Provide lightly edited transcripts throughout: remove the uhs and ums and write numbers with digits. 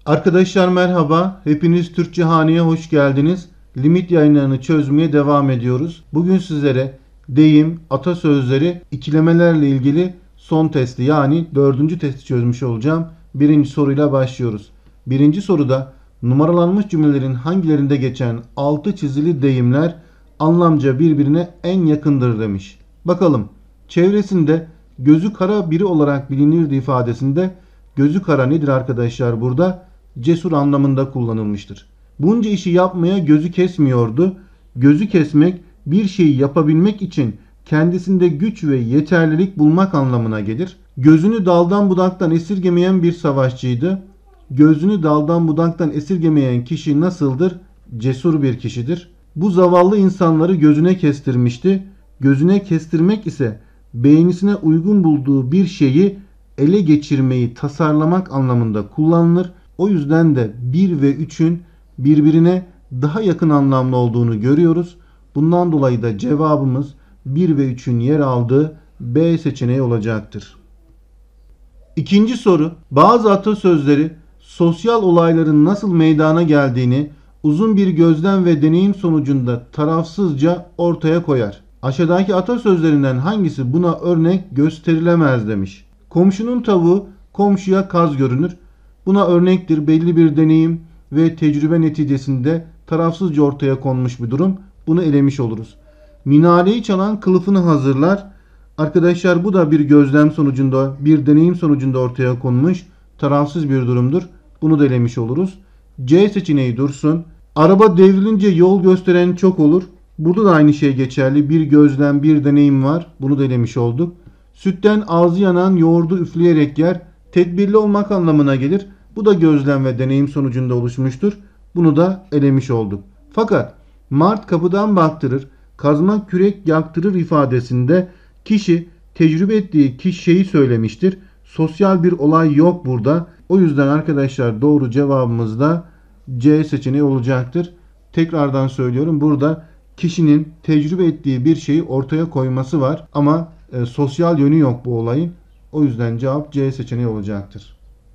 Arkadaşlar merhaba, hepiniz Türkçe Hane'ye hoş geldiniz. Limit yayınlarını çözmeye devam ediyoruz. Bugün sizlere deyim, atasözleri, ikilemelerle ilgili son testi yani dördüncü testi çözmüş olacağım. Birinci soruyla başlıyoruz. Birinci soruda numaralanmış cümlelerin hangilerinde geçen altı çizili deyimler anlamca birbirine en yakındır demiş. Bakalım, çevresinde gözü kara biri olarak bilinirdi ifadesinde gözü kara nedir arkadaşlar burada? Cesur anlamında kullanılmıştır. Bunca işi yapmaya gözü kesmiyordu. Gözü kesmek bir şeyi yapabilmek için kendisinde güç ve yeterlilik bulmak anlamına gelir. Gözünü daldan budaktan esirgemeyen bir savaşçıydı. Gözünü daldan budaktan esirgemeyen kişi nasıldır? Cesur bir kişidir. Bu zavallı insanları gözüne kestirmişti. Gözüne kestirmek ise beğenisine uygun bulduğu bir şeyi ele geçirmeyi tasarlamak anlamında kullanılır. O yüzden de 1 ve 3'ün birbirine daha yakın anlamlı olduğunu görüyoruz. Bundan dolayı da cevabımız 1 ve 3'ün yer aldığı B seçeneği olacaktır. İkinci soru. Bazı atasözleri sosyal olayların nasıl meydana geldiğini uzun bir gözlem ve deneyim sonucunda tarafsızca ortaya koyar. Aşağıdaki atasözlerinden hangisi buna örnek gösterilemez demiş. Komşunun tavuğu komşuya kaz görünür. Buna örnektir belli bir deneyim ve tecrübe neticesinde tarafsızca ortaya konmuş bir durum. Bunu elemiş oluruz. Minareyi çalan kılıfını hazırlar. Arkadaşlar bu da bir gözlem sonucunda, bir deneyim sonucunda ortaya konmuş tarafsız bir durumdur. Bunu da elemiş oluruz. C seçeneği dursun. Araba devrilince yol gösteren çok olur. Burada da aynı şey geçerli. Bir gözlem, bir deneyim var. Bunu da elemiş olduk. Sütten ağzı yanan yoğurdu üfleyerek yer. Tedbirli olmak anlamına gelir. Bu da gözlem ve deneyim sonucunda oluşmuştur. Bunu da elemiş olduk. Fakat Mart kapıdan baktırır, kazma kürek yaktırır ifadesinde kişi tecrübe ettiği şeyi söylemiştir. Sosyal bir olay yok burada. O yüzden arkadaşlar doğru cevabımız da C seçeneği olacaktır. Tekrardan söylüyorum. Burada kişinin tecrübe ettiği bir şeyi ortaya koyması var ama sosyal yönü yok bu olayın. O yüzden cevap C seçeneği olacaktır.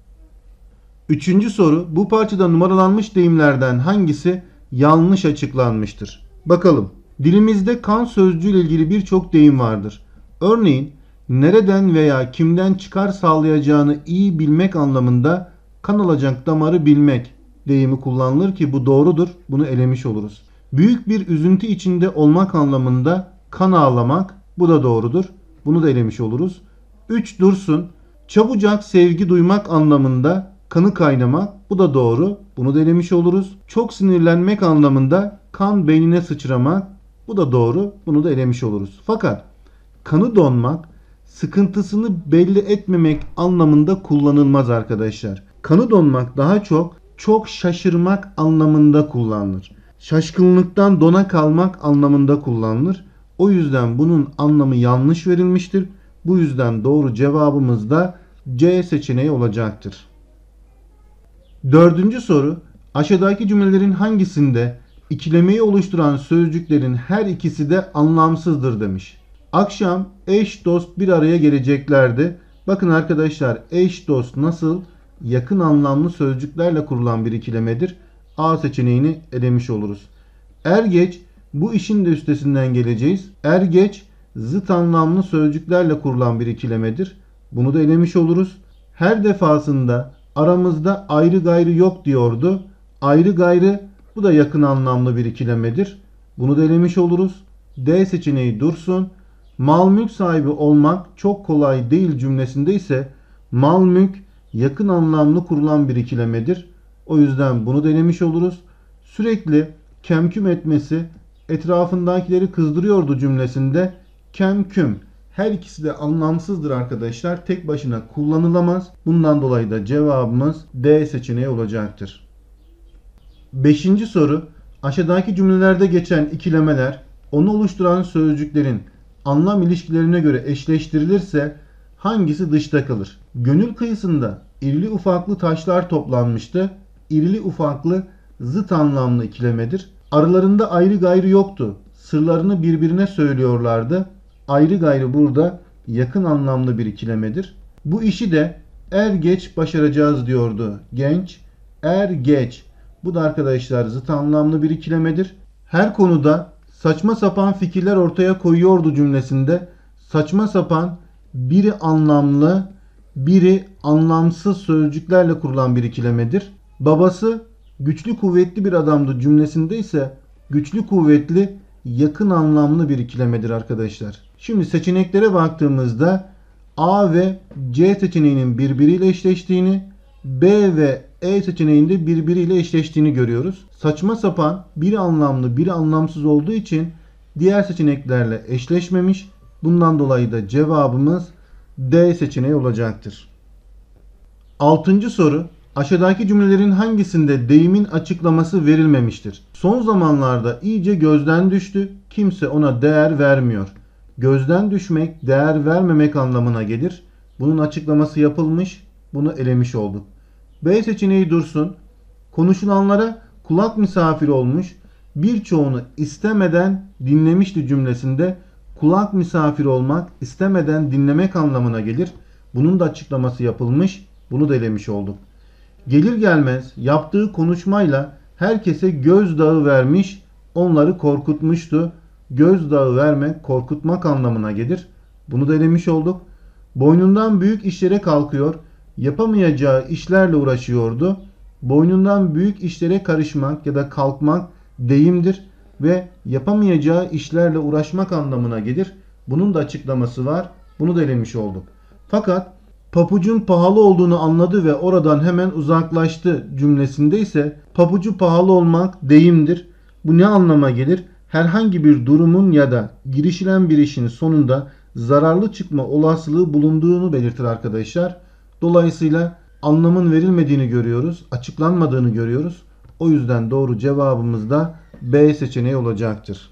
Üçüncü soru. Bu parçada numaralanmış deyimlerden hangisi yanlış açıklanmıştır? Bakalım. Dilimizde kan sözcüğüyle ilgili birçok deyim vardır. Örneğin nereden veya kimden çıkar sağlayacağını iyi bilmek anlamında kan alacak damarı bilmek deyimi kullanılır ki bu doğrudur. Bunu elemiş oluruz. Büyük bir üzüntü içinde olmak anlamında kan ağlamak, bu da doğrudur. Bunu da elemiş oluruz. 3 dursun. Çabucak sevgi duymak anlamında kanı kaynamak, bu da doğru. Bunu da elemiş oluruz. Çok sinirlenmek anlamında kan beynine sıçramak, bu da doğru. Bunu da elemiş oluruz. Fakat kanı donmak, sıkıntısını belli etmemek anlamında kullanılmaz arkadaşlar. Kanı donmak daha çok şaşırmak anlamında kullanılır. Şaşkınlıktan dona kalmak anlamında kullanılır. O yüzden bunun anlamı yanlış verilmiştir. Bu yüzden doğru cevabımız da C seçeneği olacaktır. Dördüncü soru. Aşağıdaki cümlelerin hangisinde ikilemeyi oluşturan sözcüklerin her ikisi de anlamsızdır demiş. Akşam eş dost bir araya geleceklerdi. Bakın arkadaşlar eş dost nasıl yakın anlamlı sözcüklerle kurulan bir ikilemedir. A seçeneğini elemiş oluruz. Er geç bu işin de üstesinden geleceğiz. Er geç zıt anlamlı sözcüklerle kurulan bir ikilemedir. Bunu da elemiş oluruz. Her defasında aramızda ayrı gayrı yok diyordu. Ayrı gayrı bu da yakın anlamlı bir ikilemedir. Bunu da elemiş oluruz. D seçeneği dursun. Mal mülk sahibi olmak çok kolay değil cümlesinde ise mal mülk yakın anlamlı kurulan bir ikilemedir. O yüzden bunu denemiş oluruz. Sürekli kemküm etmesi etrafındakileri kızdırıyordu cümlesinde kemküm. Her ikisi de anlamsızdır arkadaşlar. Tek başına kullanılamaz. Bundan dolayı da cevabımız D seçeneği olacaktır. Beşinci soru. Aşağıdaki cümlelerde geçen ikilemeler onu oluşturan sözcüklerin anlam ilişkilerine göre eşleştirilirse hangisi dışta kalır? Gönül kıyısında irili ufaklı taşlar toplanmıştı. İrili ufaklı zıt anlamlı ikilemedir. Aralarında ayrı gayrı yoktu. Sırlarını birbirine söylüyorlardı. Ayrı gayrı burada yakın anlamlı bir ikilemedir. Bu işi de er geç başaracağız diyordu genç. Er geç. Bu da arkadaşlar zıt anlamlı bir ikilemedir. Her konuda saçma sapan fikirler ortaya koyuyordu cümlesinde saçma sapan biri anlamlı, biri anlamsız sözcüklerle kurulan bir ikilemedir. Babası güçlü kuvvetli bir adamdı cümlesinde ise güçlü kuvvetli yakın anlamlı bir ikilemedir arkadaşlar. Şimdi seçeneklere baktığımızda A ve C seçeneğinin birbiriyle eşleştiğini, B ve E seçeneğinde birbiriyle eşleştiğini görüyoruz. Saçma sapan biri anlamlı biri anlamsız olduğu için diğer seçeneklerle eşleşmemiş. Bundan dolayı da cevabımız D seçeneği olacaktır. 6. soru. Aşağıdaki cümlelerin hangisinde deyimin açıklaması verilmemiştir? Son zamanlarda iyice gözden düştü. Kimse ona değer vermiyor. Gözden düşmek, değer vermemek anlamına gelir. Bunun açıklaması yapılmış. Bunu elemiş olduk. B seçeneği dursun. Konuşulanlara kulak misafiri olmuş. Birçoğunu istemeden dinlemişti cümlesinde kulak misafiri olmak, istemeden dinlemek anlamına gelir. Bunun da açıklaması yapılmış. Bunu da elemiş olduk. Gelir gelmez yaptığı konuşmayla herkese gözdağı vermiş, onları korkutmuştu. Gözdağı vermek, korkutmak anlamına gelir. Bunu da elemiş olduk. Boynundan büyük işlere kalkıyor, yapamayacağı işlerle uğraşıyordu. Boynundan büyük işlere karışmak ya da kalkmak deyimdir ve yapamayacağı işlerle uğraşmak anlamına gelir. Bunun da açıklaması var. Bunu da elemiş olduk. Fakat papucun pahalı olduğunu anladı ve oradan hemen uzaklaştı cümlesinde ise papucu pahalı olmak deyimdir. Bu ne anlama gelir? Herhangi bir durumun ya da girişilen bir işin sonunda zararlı çıkma olasılığı bulunduğunu belirtir arkadaşlar. Dolayısıyla anlamın verilmediğini görüyoruz, açıklanmadığını görüyoruz. O yüzden doğru cevabımız da B seçeneği olacaktır.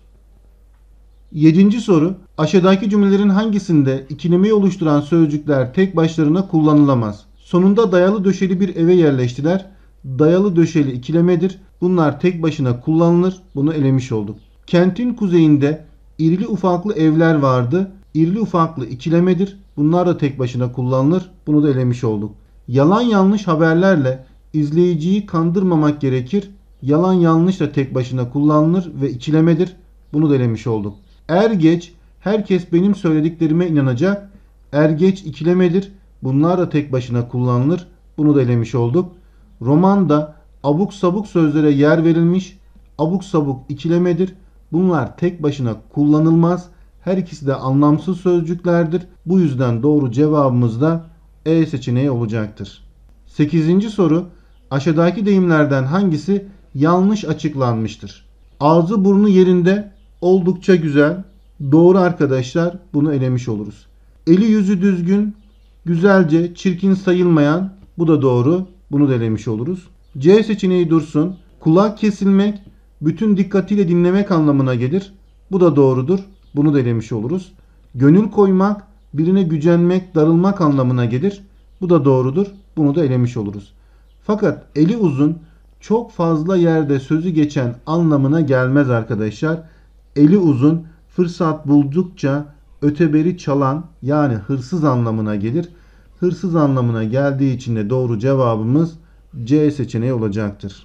7. soru. Aşağıdaki cümlelerin hangisinde ikilemeyi oluşturan sözcükler tek başlarına kullanılamaz? Sonunda dayalı döşeli bir eve yerleştiler. Dayalı döşeli ikilemedir. Bunlar tek başına kullanılır. Bunu elemiş olduk. Kentin kuzeyinde irili ufaklı evler vardı. İrili ufaklı ikilemedir. Bunlar da tek başına kullanılır. Bunu da elemiş olduk. Yalan yanlış haberlerle izleyiciyi kandırmamak gerekir. Yalan yanlış da tek başına kullanılır ve ikilemedir. Bunu da elemiş olduk. Er geç herkes benim söylediklerime inanacak. Er geç ikilemedir. Bunlar da tek başına kullanılır. Bunu da elemiş olduk. Romanda abuk sabuk sözlere yer verilmiş. Abuk sabuk ikilemedir. Bunlar tek başına kullanılmaz. Her ikisi de anlamsız sözcüklerdir. Bu yüzden doğru cevabımız da E seçeneği olacaktır. 8. soru. Aşağıdaki deyimlerden hangisi yanlış açıklanmıştır? Ağzı burnu yerinde, oldukça güzel. Doğru arkadaşlar. Bunu elemiş oluruz. Eli yüzü düzgün, güzelce, çirkin sayılmayan. Bu da doğru. Bunu da elemiş oluruz. C seçeneği dursun. Kulak kesilmek, bütün dikkatiyle dinlemek anlamına gelir. Bu da doğrudur. Bunu da elemiş oluruz. Gönül koymak, birine gücenmek, darılmak anlamına gelir. Bu da doğrudur. Bunu da elemiş oluruz. Fakat eli uzun, çok fazla yerde sözü geçen anlamına gelmez arkadaşlar. Eli uzun, fırsat buldukça öteberi çalan yani hırsız anlamına gelir. Hırsız anlamına geldiği için de doğru cevabımız C seçeneği olacaktır.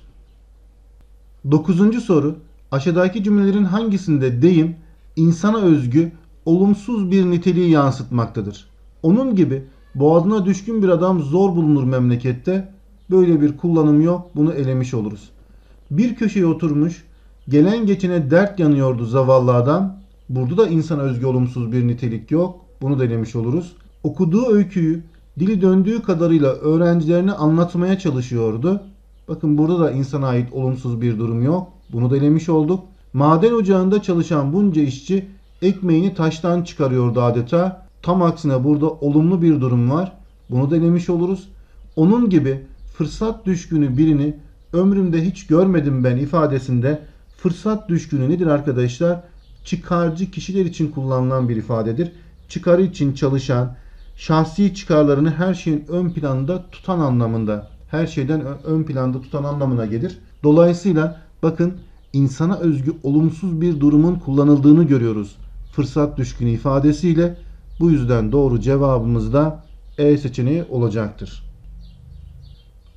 9. soru. Aşağıdaki cümlelerin hangisinde deyim insana özgü olumsuz bir niteliği yansıtmaktadır? Onun gibi boğazına düşkün bir adam zor bulunur memlekette. Böyle bir kullanım yok. Bunu elemiş oluruz. Bir köşeye oturmuş, gelen geçene dert yanıyordu zavallı adam. Burada da insana özgü olumsuz bir nitelik yok. Bunu da elemiş oluruz. Okuduğu öyküyü dili döndüğü kadarıyla öğrencilerine anlatmaya çalışıyordu. Bakın burada da insana ait olumsuz bir durum yok. Bunu da elemiş olduk. Maden ocağında çalışan bunca işçi ekmeğini taştan çıkarıyordu adeta. Tam aksine burada olumlu bir durum var. Bunu da elemiş oluruz. Onun gibi fırsat düşkünü birini ömrümde hiç görmedim ben ifadesinde fırsat düşkünü nedir arkadaşlar? Çıkarcı kişiler için kullanılan bir ifadedir. Çıkarı için çalışan, şahsi çıkarlarını her şeyin ön planda tutan anlamında, her şeyden ön planda tutan anlamına gelir. Dolayısıyla bakın insana özgü olumsuz bir durumun kullanıldığını görüyoruz. Fırsat düşkünü ifadesiyle. Bu yüzden doğru cevabımız da E seçeneği olacaktır.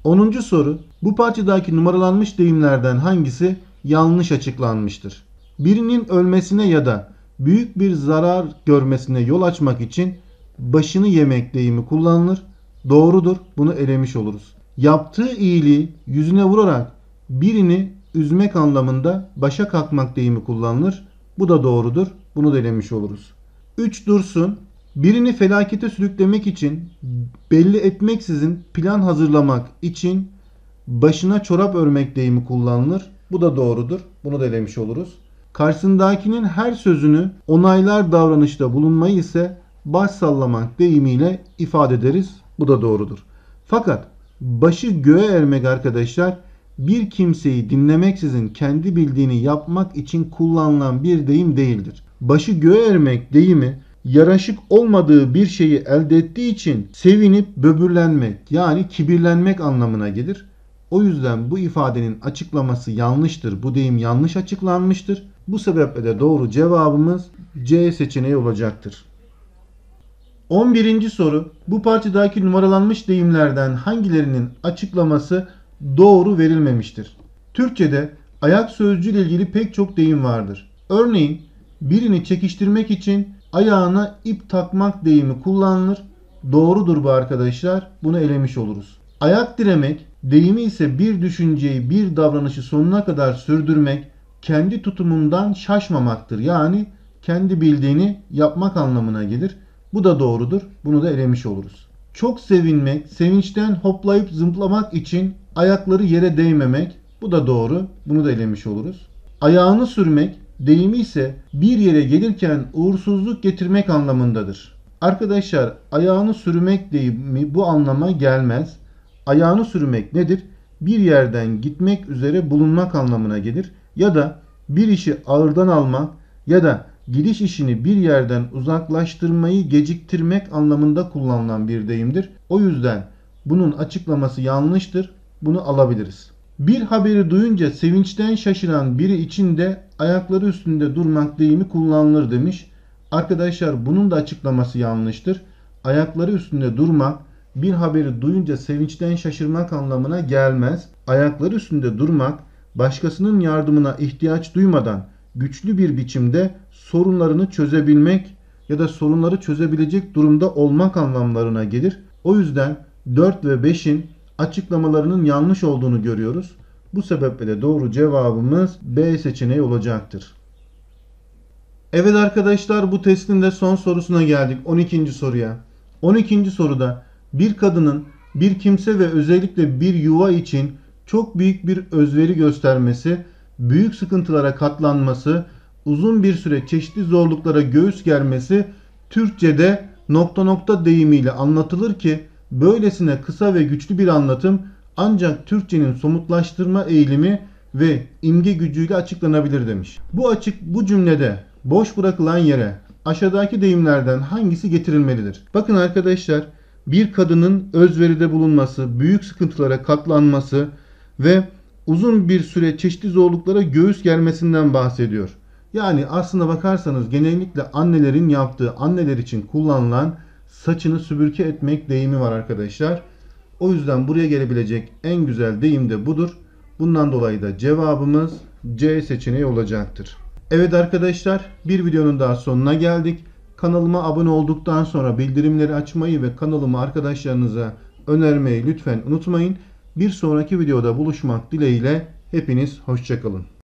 10. soru. Bu parçadaki numaralanmış deyimlerden hangisi yanlış açıklanmıştır? Birinin ölmesine ya da büyük bir zarar görmesine yol açmak için başını yemek deyimi kullanılır. Doğrudur. Bunu elemiş oluruz. Yaptığı iyiliği yüzüne vurarak birini üzmek anlamında başa kalkmak deyimi kullanılır. Bu da doğrudur. Bunu da elemiş oluruz. 3 dursun. Birini felakete sürüklemek için belli etmeksizin plan hazırlamak için başına çorap örmek deyimi kullanılır. Bu da doğrudur. Bunu da elemiş oluruz. Karşısındakinin her sözünü onaylar davranışta bulunmayı ise baş sallamak deyimiyle ifade ederiz. Bu da doğrudur. Fakat başı göğe ermek arkadaşlar bir kimseyi dinlemeksizin kendi bildiğini yapmak için kullanılan bir deyim değildir. Başı göğe ermek deyimi yaraşık olmadığı bir şeyi elde ettiği için sevinip böbürlenmek yani kibirlenmek anlamına gelir. O yüzden bu ifadenin açıklaması yanlıştır. Bu deyim yanlış açıklanmıştır. Bu sebeple de doğru cevabımız C seçeneği olacaktır. 11. soru. Bu parçadaki numaralanmış deyimlerden hangilerinin açıklaması doğru verilmemiştir? Türkçe'de ayak sözcüğü ile ilgili pek çok deyim vardır. Örneğin birini çekiştirmek için ayağına ip takmak deyimi kullanılır. Doğrudur bu arkadaşlar. Bunu elemiş oluruz. Ayak diremek deyimi ise bir düşünceyi, bir davranışı sonuna kadar sürdürmek, kendi tutumundan şaşmamaktır. Yani kendi bildiğini yapmak anlamına gelir. Bu da doğrudur. Bunu da elemiş oluruz. Çok sevinmek, sevinçten hoplayıp zıplamak için ayakları yere değmemek. Bu da doğru. Bunu da elemiş oluruz. Ayağını sürmek deyimi ise bir yere gelirken uğursuzluk getirmek anlamındadır. Arkadaşlar ayağını sürmek deyimi bu anlama gelmez. Ayağını sürmek nedir? Bir yerden gitmek üzere bulunmak anlamına gelir. Ya da bir işi ağırdan almak ya da gidiş işini bir yerden uzaklaştırmayı geciktirmek anlamında kullanılan bir deyimdir. O yüzden bunun açıklaması yanlıştır. Bunu alabiliriz. Bir haberi duyunca sevinçten şaşıran biri için de ayakları üstünde durmak deyimi kullanılır demiş. Arkadaşlar bunun da açıklaması yanlıştır. Ayakları üstünde durmak bir haberi duyunca sevinçten şaşırmak anlamına gelmez. Ayakları üstünde durmak başkasının yardımına ihtiyaç duymadan güçlü bir biçimde sorunlarını çözebilmek ya da sorunları çözebilecek durumda olmak anlamlarına gelir. O yüzden 4 ve 5'in açıklamalarının yanlış olduğunu görüyoruz. Bu sebeple de doğru cevabımız B seçeneği olacaktır. Evet arkadaşlar bu testin de son sorusuna geldik. 12. soruya. 12. soruda bir kadının bir kimse ve özellikle bir yuva için çok büyük bir özveri göstermesi, büyük sıkıntılara katlanması, uzun bir süre çeşitli zorluklara göğüs germesi Türkçe'de nokta nokta deyimiyle anlatılır ki böylesine kısa ve güçlü bir anlatım ancak Türkçenin somutlaştırma eğilimi ve imge gücüyle açıklanabilir demiş. Bu cümlede boş bırakılan yere aşağıdaki deyimlerden hangisi getirilmelidir? Bakın arkadaşlar bir kadının özveride bulunması, büyük sıkıntılara katlanması ve uzun bir süre çeşitli zorluklara göğüs germesinden bahsediyor. Yani aslına bakarsanız genellikle annelerin yaptığı, anneler için kullanılan saçını süpürge etmek deyimi var arkadaşlar. O yüzden buraya gelebilecek en güzel deyim de budur. Bundan dolayı da cevabımız C seçeneği olacaktır. Evet arkadaşlar bir videonun daha sonuna geldik. Kanalıma abone olduktan sonra bildirimleri açmayı ve kanalımı arkadaşlarınıza önermeyi lütfen unutmayın. Bir sonraki videoda buluşmak dileğiyle hepiniz hoşça kalın.